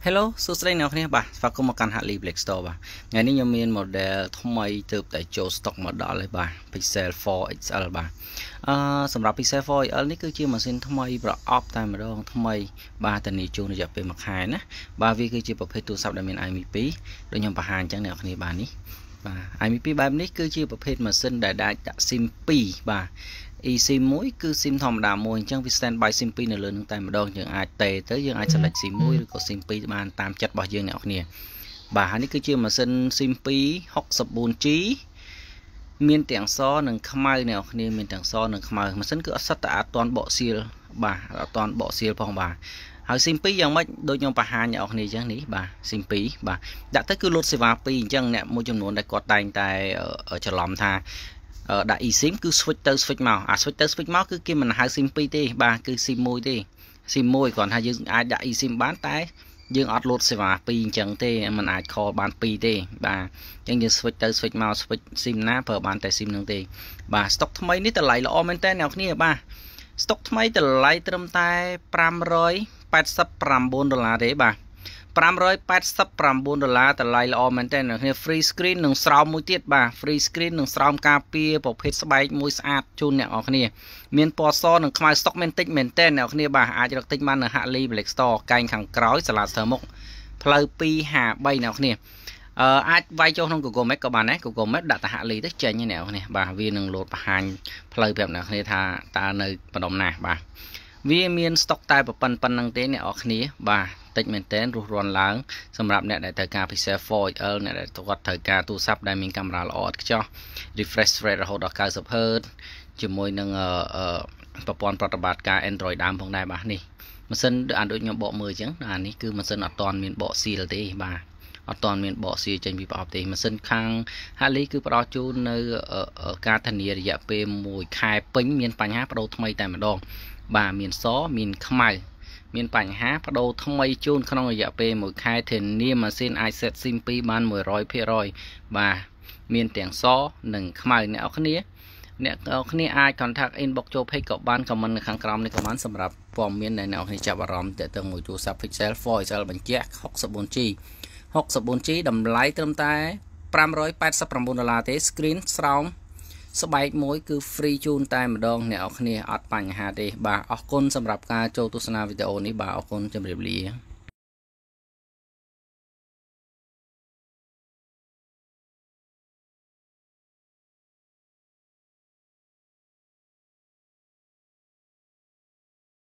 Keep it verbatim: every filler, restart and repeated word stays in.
Hello សួស្តីអ្នកនាងបាទស្វាគមន៍មកកាន់ Hartley Black Store បាទថ្ងៃនេះខ្ញុំមាន model ថ្មីទើបតែចូល stock មកដល់ហើយបាទ Pixel ហ្វរ เอ็กซ์ แอล បាទអឺសម្រាប់ Pixel ហ្វរ เอ็กซ์ แอล នេះគឺជាម៉ាស៊ីនថ្មីប្រអប់តែម្ដងថ្មីបាទតានីជូនរយៈពេលមួយខែណាបាទវាគឺជាប្រភេទទូរស័ព្ទដែលមាន ไอ เอ็ม อี ทู ដូចខ្ញុំបង្ហាញអញ្ចឹងអ្នកនាងបាទនេះបាទ ไอ เอ็ม อี ทู បែបនេះគឺជាប្រភេទម៉ាស៊ីនដែលអាចដាក់ SIM ពីរបាទ eSIM មួយគឺ SIM ធម្មតាមួយអញ្ចឹងវា stand by SIM ពីរនៅលើនឹងតែម្ដងយើងអាចតេទៅយើងអាច select SIM មួយឬក៏ SIM ពីរបានតាមចិត្តរបស់យើងអ្នកនាងបាទហើយនេះគឺជាម៉ាស៊ីន SIM ពីរ หกสิบสี่ จี មានទាំងសនិងខ្មៅអ្នកនាងមានទាំងសនិងខ្មៅម៉ាស៊ីនគឺអត់សិតតែអត់តាន់បកសៀលបាទអត់តាន់បកសៀលផងបាទហើយ SIM ពីរយ៉ាងម៉េចដូចខ្ញុំបង្ហាញអ្នកនាងអញ្ចឹងនេះបាទ SIM ពីរបាទដាក់ទៅគឺលូតសេវាពីរអញ្ចឹងអ្នកមួយចំនួនដែលគាត់តែងតែច្រឡំថាដាក់ eSIM គឺ switch ទៅ switch មកអា switch ទៅ switch មកគឺគេមិនហៅ SIM ពីរទេបាទគឺ SIM មួយទេ SIM មួយគ្រាន់ថាយើងអាចដាក់ eSIM បានតែយើងអត់លោតសេវាពីរអញ្ចឹងទេมันអាច call បានពីរទេបាទអញ្ចឹងយើង switch ទៅ switch មក switch SIM ណាប្រើបានតែ SIM នឹងទេបាទ stock ថ្មីនេះតម្លៃល្អមែនតើអ្នកគ្នាបាទ stock ថ្មីតម្លៃត្រឹមតែ five hundred eighty-nine ដុល្លារទេបាទfive hundred eighty-nine ដុល្លារតម្លៃល្អមែនតើអ្នកគ្នា free screen និងស្រោមមួយទៀតបាទ free screen និងស្រោមការពារប្រភេទស្បែកមួយស្អាតជូនអ្នកនរគ្នាមានពណ៌សនិងខ្មៅ stock មែនតិចមែនតើអ្នកគ្នាបាទអាចរកទិញបាននៅ Hartley Black Store កែងខាងក្រោយសាលាស្ទើរមុខផ្លូវtwo fifty-threeអ្នកគ្នាអឺអាចវាយចូលក្នុង Google Map ក៏បានដែរ Google Map ដាក់តែ Hartley ទៅចេញអ្នកគ្នាបាទវានឹងលោតបង្ហាញផ្លូវប្រាប់អ្នកគ្នាថាតើនៅបណ្ដុំណាបាទវាមាន stock តែប៉ុណ្្នឹងទេអ្នកនរគ្នាបាទតិចមែនតើរស់រាន់ឡើងសម្រាប់អ្នកដែលត្រូវការ Pixel ហ្វរ เอ็กซ์ แอล អ្នកដែលគាត់ត្រូវការទូរស័ព្ទដែលមានកាមេរ៉ាល្អឥតខ្ចោះ refresh rate រហូតដល់ninety hertz ជាមួយនឹងប្រព័ន្ធប្រតិបត្តិការ Android ដើមផងដែរបាទនេះម៉ាស៊ីនអានដូចខ្ញុំបកមើលអញ្ចឹងអានេះគឺម៉ាស៊ីនអត់តាន់មានបកស៊ីលទេបាទអត់តាន់មានបកស៊ីចេញពីប្រអប់ទេម៉ាស៊ីនខាង Hartley គឺផ្ដល់ជូននៅការធានារយៈពេលមួយខែពេញមានបញ្ហាបដូរថ្មីតែម្ដងបាទមានសមានខ្មៅមានបញ្ហាបដូរថ្មីជូនក្នុងរយៈពេលមួយខែធានាម៉ាស៊ីនអាច set SIM ពីរបានone hundred percent បាទមានទាំងសនិងខ្មៅអ្នកនរគ្នាអ្នកនរគ្នាអាច contact inbox ចូល page ក៏បាន comment នៅខាងក្រោមនេះក៏បានសម្រាប់ព័ត៌មានដែលអ្នកនរគ្នាចាប់អារម្មណ៍ទាក់ទងមួយទូរស័ព្ទ Pixel ហ្វរ เอ็กซ์ แอล បញ្ជាក់ sixty-four จี sixty-four จี តម្លៃត្រឹមតែfive hundred eighty-nineដុល្លារទេ screen ស្រោមស្បែកមួយគឺ free ជូនតែម្ដងអ្នកនរគ្នាអត់បញ្ហាទេបាទអរគុណសម្រាប់ការចូលទស្សនាវីដេអូនេះបាទអរគុណជម្រាបលា